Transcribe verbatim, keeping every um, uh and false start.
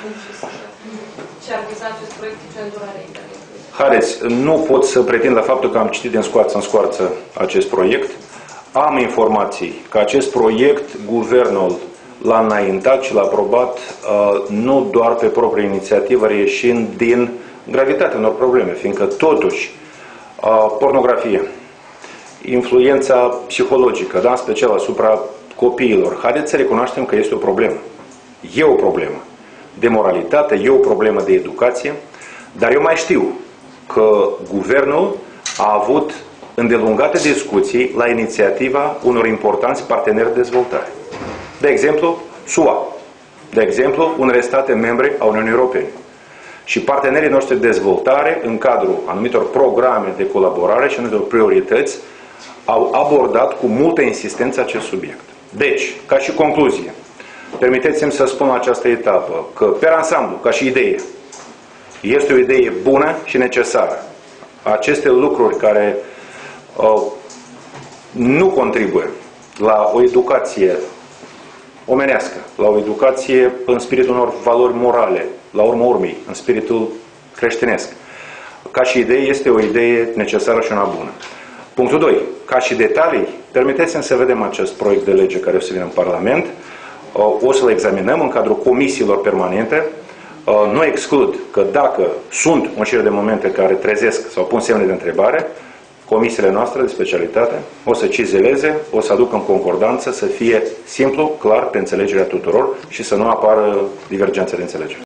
ce ar viza acest proiect și cenzurarea internetului? Haideți, nu pot să pretind la faptul că am citit din scoarță în scoarță acest proiect. Am informații că acest proiect, guvernul l-a înaintat și l-a aprobat uh, nu doar pe proprie inițiativă, reieșind din gravitatea unor probleme, fiindcă totuși uh, pornografie, influența psihologică, da, în special asupra copiilor, haideți să recunoaștem că este o problemă. E o problemă de moralitate, e o problemă de educație, dar eu mai știu că guvernul a avut îndelungate discuții la inițiativa unor importanți parteneri de dezvoltare. De exemplu, S U A. De exemplu, unele state membre a Uniunii Europene. Și partenerii noștri de dezvoltare, în cadrul anumitor programe de colaborare și anumitor priorități, au abordat cu multă insistență acest subiect. Deci, ca și concluzie, permiteți-mi să spun la această etapă că, pe ansamblu, ca și idee, este o idee bună și necesară. Aceste lucruri care uh, nu contribuie la o educație omenească, la o educație în spiritul unor valori morale, la urma urmei, în spiritul creștinesc. Ca și idee, este o idee necesară și una bună. Punctul doi. Ca și detalii, permiteți-mi să vedem acest proiect de lege care o să vină în Parlament. O să-l examinăm în cadrul comisiilor permanente. Nu exclud că dacă sunt o serie de momente care trezesc sau pun semne de întrebare, comisiile noastre de specialitate o să cizeleze, o să aducă în concordanță, să fie simplu, clar, pe înțelegerea tuturor și să nu apară divergențe de înțelegere.